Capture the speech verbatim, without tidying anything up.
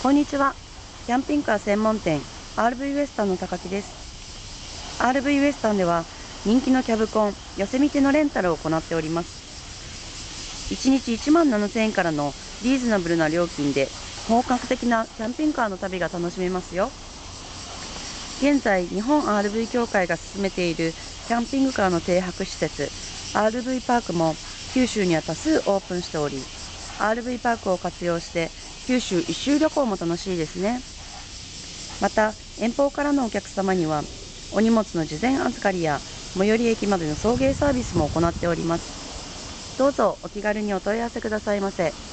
こんにちは。キャンピングカー専門店 アールブイ ウエスタンの高木です。 アールブイ ウエスタンでは人気のキャブコンヨセミテのレンタルを行っております。いちにちいちまんななせんえんからのリーズナブルな料金で本格的なキャンピングカーの旅が楽しめますよ。現在日本 アールブイ 協会が進めているキャンピングカーの停泊施設 アールブイ パークも九州には多数オープンしており、 アールブイ パークを活用して九州一周旅行も楽しいですね。また遠方からのお客様にはお荷物の事前預かりや最寄り駅までの送迎サービスも行っております。どうぞお気軽にお問い合わせくださいませ。